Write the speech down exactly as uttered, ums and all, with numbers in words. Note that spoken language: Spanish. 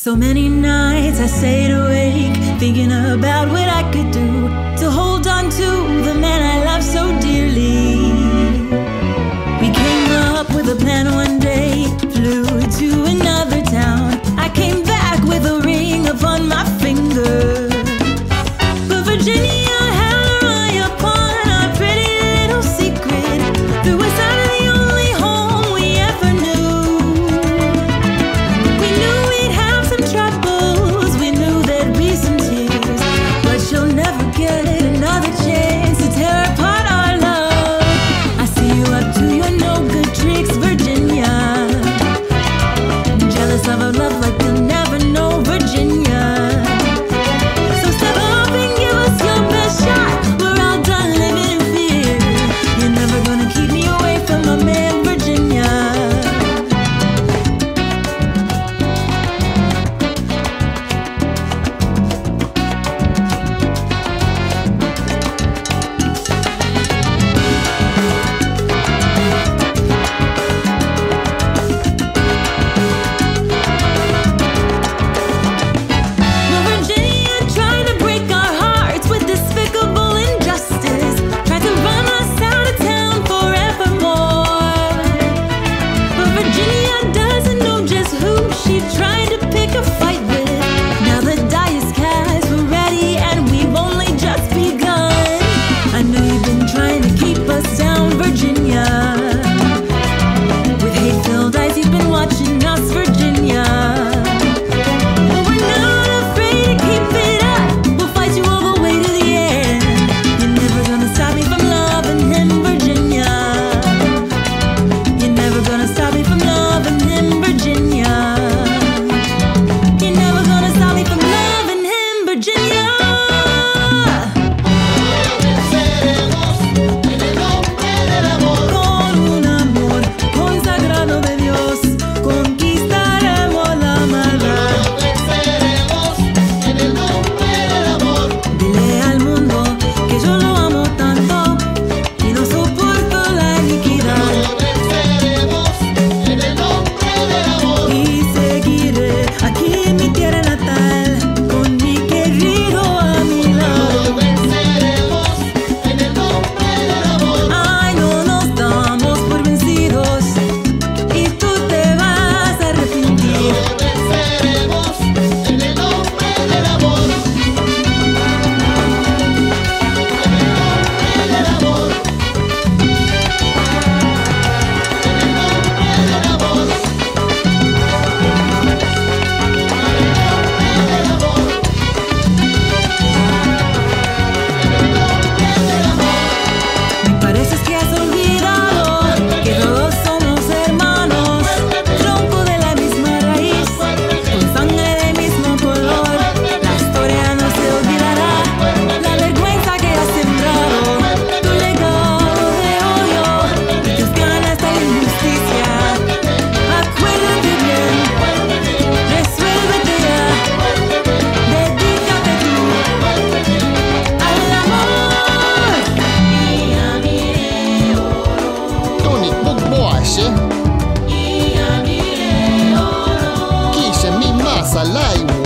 So many nights I stayed awake, thinking about what I could do to hold on to the man I love so dearly. We came up with a plan one day, flew to another town. I came back with a ring upon my finger, but Virginia held her eye upon our pretty little secret. There was the only home we ever knew. We knew we'd have some troubles, we knew there'd be some tears, but she'll never get another chance to tear apart our love. I see you up to your no good tricks, Virginia, jealous of a love like you'll never know, Virginia. So step up and give us your best shot. We're all done living in fear. You're never gonna keep me away from my man, Virginia. Well, Virginia tried to break our hearts with despicable injustice, tried to run us out of town forevermore. But Virginia doesn't know just who she tried to pick a fight with. Now the die is cast, we're ready, and we've only just begun. I know you've been trying to keep us down, Virginia. With hate-filled eyes, you've been watching us, Virginia. But we're not afraid to keep it up. We'll fight you all the way to the end. You're never gonna stop me from loving him, Virginia. You're never gonna stop me from loving him, Virginia. You're never gonna stop me from loving him, Virginia. Con un amor consagrado de Dios, conquistaremos la maldad. Dile al mundo que yo lo amo tanto y no soporto la iniquidad. Y seguiré aquí en mi tierra natal, con mi querido a mi lado. Ay, no nos damos por vencidos y tú te vas a arrepentir. Me pareces que has olvidado que todos somos hermanos, tronco de la misma raíz, con sangre del mismo color. La historia no se olvidará, la vergüenza que has sembrado, tu legado de odio, y tus ganas de injusticia. Acuérdate bien, resuélvete ya, dedícate tú al amor. Toni, mut moase. Kiise min massa läimu.